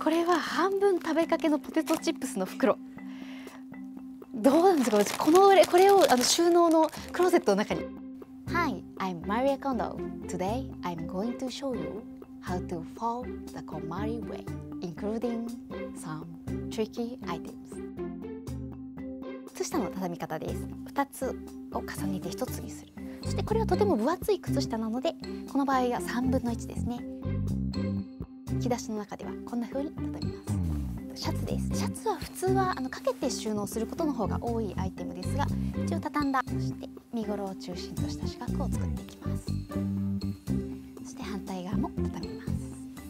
これは半分食べかけのポテトチップスの袋。どうなんですか。私これを収納のクローゼットの中に。Hi, I'm Maria Kondo. Today I'm going to show you how to fold the KonMari way, including some tricky items. 靴下の畳み方です。2つを重ねて1つにする。そしてこれはとても分厚い靴下なので、この場合は3分の1ですね。引き出しの中ではこんな風に畳みます。シャツです。シャツは普通はかけて収納することの方が多いアイテムですが、一応畳んだ。そして身ごろを中心とした四角を作っていきます。そして反対側も畳みます。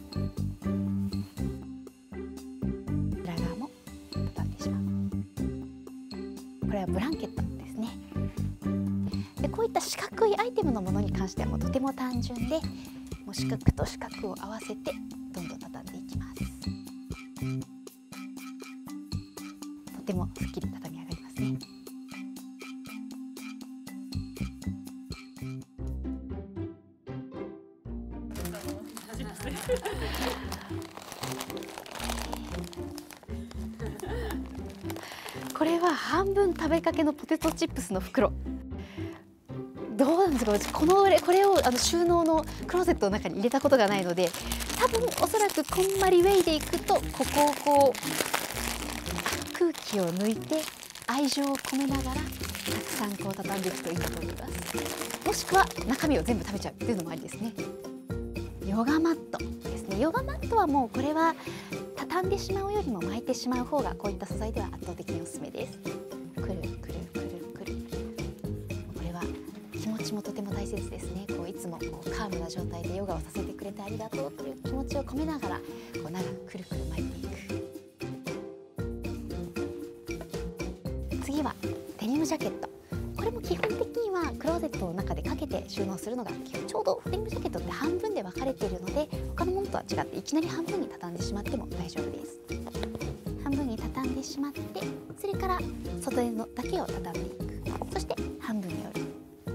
裏側も畳んでしまう。これはブランケットですね。でこういった四角いアイテムのものに関してはもうとても単純で、もう四角と四角を合わせてどんどん畳んでいきます。とてもすっきり畳み上がりますね。これは半分食べかけのポテトチップスの袋。どうなんですか。私これを収納のクローゼットの中に入れたことがないので、多分おそらくこんまりウェイでいくと、ここをこう空気を抜いて愛情を込めながらたくさんこう畳んでいくといいかと思います。もしくは中身を全部食べちゃうっていうのもありですね。ヨガマットですね。ヨガマットはもうこれは畳んでしまうよりも巻いてしまう方がこういった素材では圧倒的におすすめです。くるくるくるくる。これは気持ちもとても大切ですね。こういつもカームな状態でヨガをさせてくれてありがとうという気持ちを込めながらこう長くくるくる巻いていく。次はデニムジャケット。これも基本的にはクローゼットの中でかけて収納するのがちょうどデニムジャケットって半分で分かれているので、他のものとは違っていきなり半分に畳んでしまっても大丈夫です。半分に畳んでしまって、それから袖のだけを畳んでいく。そして半分に折る。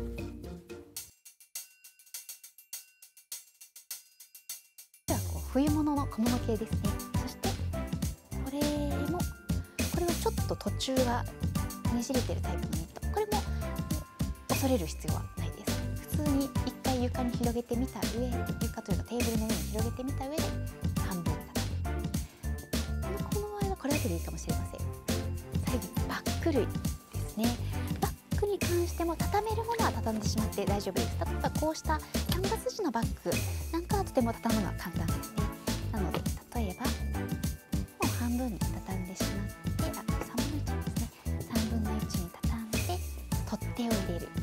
では冬物の小物系ですね。そしてこれはちょっと途中がねじれてるタイプのニット。これも恐れる必要はないです。普通に一回床に広げてみた上、床というかテーブルの上に広げてみた上で半分に畳む。この場合はこれだけでいいかもしれません。最後にバッグ類ですね。バッグに関しても畳めるものは畳んでしまって大丈夫です。例えばこうしたキャンバス地のバッグなんかはとても畳むのは簡単ですね。なので例えばもう半分に畳んでしまって、3分の1ですね。3分の1に畳んで取っ手を入れる。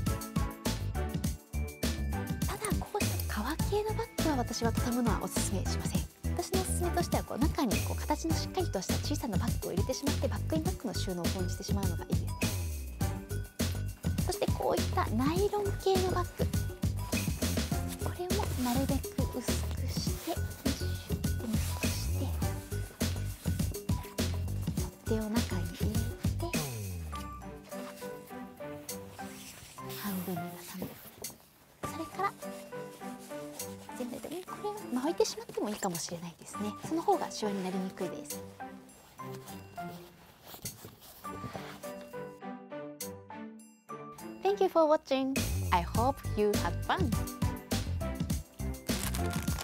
ただこうした革系のバッグは私は畳むのはおすすめしません。私のおすすめとしては中に形のしっかりとした小さなバッグを入れてしまって、バッグインバッグの収納法にしてしまうのがいいですね。そしてこういったナイロン系のバッグ、これもなるべく薄くして取っ手を中に入れて半分に畳む。それから全部でこれを巻いてしまってもいいかもしれないですね。その方がシワになりにくいです。Thank you for watching. I hope you had fun.